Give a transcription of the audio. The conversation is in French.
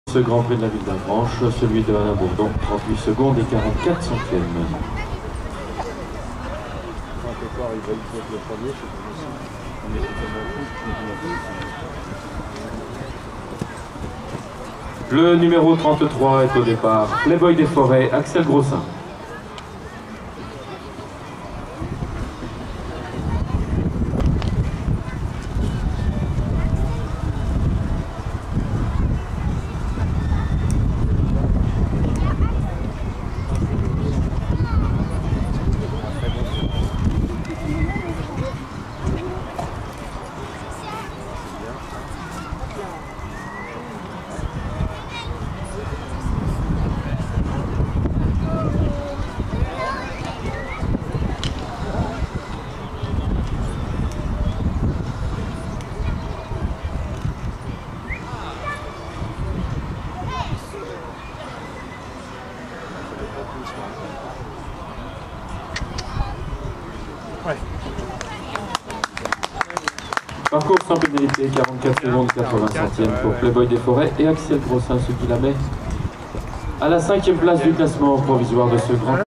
Ce Grand Prix de la Ville d'Avranches, celui de Alain Bourdon, 38 secondes et 44 centièmes. Le numéro 33 est au départ, Playboy des Forêts, Axel Grossin. Ouais. Parcours sans pénalité, 44 secondes 80 centièmes pour Playboy des Forêts et Axel Grossin, ce qui la met à la 5e place du classement provisoire de ce Grand